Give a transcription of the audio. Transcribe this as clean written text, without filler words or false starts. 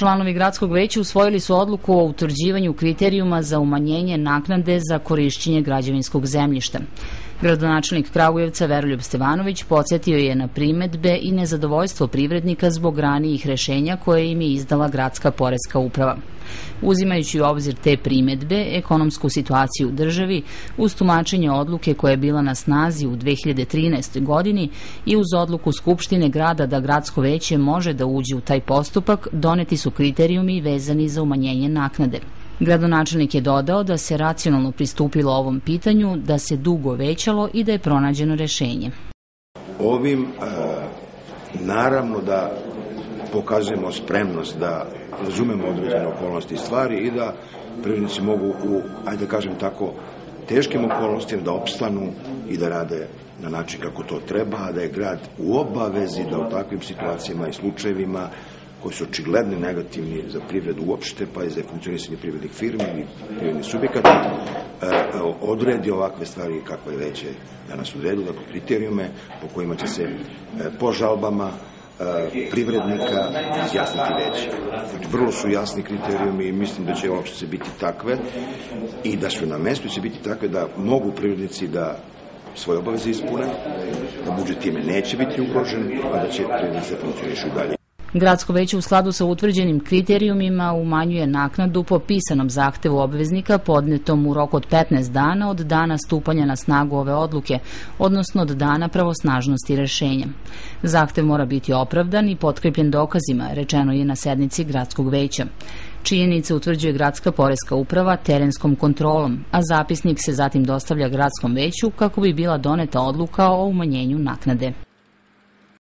Članovi gradskog veća usvojili su odluku o utvrđivanju kriterijuma za umanjenje naknade za korišćenje građevinskog zemljišta. Gradonačelnik Kragujevca Veroljub Stevanović podsjetio je na primedbe i nezadovoljstvo privrednika zbog ranijih rešenja koje im je izdala gradska poreska uprava. Uzimajući u obzir te primedbe, ekonomsku situaciju u državi, uz tumačenje odluke koja je bila na snazi u 2013. godini i uz odluku Skupštine grada da gradsko veće može da uđe u taj postupak, doneti su kriterijumi vezani za umanjenje naknade. Gradonačelnik je dodao da se racionalno pristupilo ovom pitanju, da se dugo većalo i da je pronađeno rešenje. Ovim naravno da pokazujemo spremnost da razumemo određene okolnosti i stvari i da privrednici mogu u, ajde da kažem tako, teškim okolnostima da opstanu i da rade na način kako to treba, a da je grad u obavezi da u takvim situacijama i slučajevima koji su očigledno negativni za privredu uopšte, pa i za funkcionisanje privrednih firmi ili privrednih subjekata, odredi ovakve stvari kakve je veće danas odredu, dakle kriterijume po kojima će se po žalbama privrednika izjasniti veće. Znači, vrlo su jasni kriterijumi i mislim da će uopšte biti takve i da su na mestu će biti takve da mogu privrednici da svoje obaveze ispune, da budžet time neće biti ugrožen, a da će privrednici funkcionišu dalje. Gradsko veće u skladu sa utvrđenim kriterijumima umanjuje naknadu po pisanom zahtevu obveznika podnetom u roku od 15 dana od dana stupanja na snagu ove odluke, odnosno od dana pravosnažnosti rešenja. Zahtev mora biti opravdan i potkrepljen dokazima, rečeno je na sednici gradskog veća. Činjenice utvrđuje gradska poreska uprava terenskom kontrolom, a zapisnik se zatim dostavlja gradskom veću kako bi bila doneta odluka o umanjenju naknade.